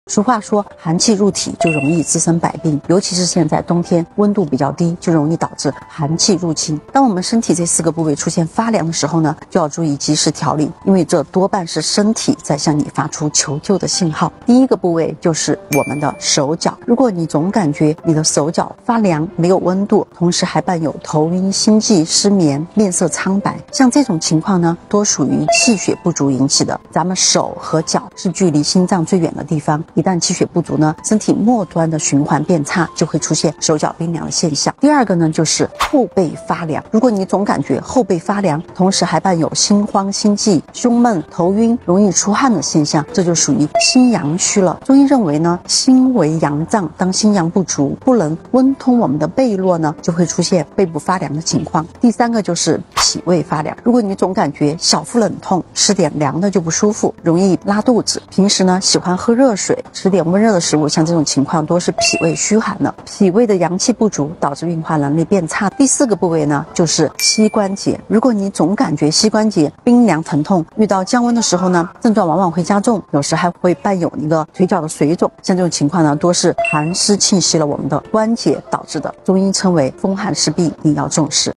俗话说，寒气入体就容易滋生百病，尤其是现在冬天温度比较低，就容易导致寒气入侵。当我们身体这4个部位出现发凉的时候呢，就要注意及时调理，因为这多半是身体在向你发出求救的信号。第一个部位就是我们的手脚，如果你总感觉你的手脚发凉，没有温度，同时还伴有头晕、心悸、失眠、面色苍白，像这种情况呢，多属于气血不足引起的。咱们手和脚是距离心脏最远的地方，一旦气血不足呢，身体末端的循环变差，就会出现手脚冰凉的现象。第二个呢，就是后背发凉。如果你总感觉后背发凉，同时还伴有心慌、心悸、胸闷、头晕、容易出汗的现象，这就属于心阳虚了。中医认为呢，心为阳脏，当心阳不足，不能温通我们的背络呢，就会出现背部发凉的情况。第三个就是脾胃发凉。如果你总感觉小腹冷痛，吃点凉的就不舒服，容易拉肚子，平时呢喜欢喝热水，吃点温热的食物，像这种情况多是脾胃虚寒了，脾胃的阳气不足，导致运化能力变差。第4个部位呢，就是膝关节。如果你总感觉膝关节冰凉疼痛，遇到降温的时候呢，症状往往会加重，有时还会伴有一个腿脚的水肿，像这种情况呢，多是寒湿侵袭了我们的关节导致的，中医称为风寒湿痹，一定要重视。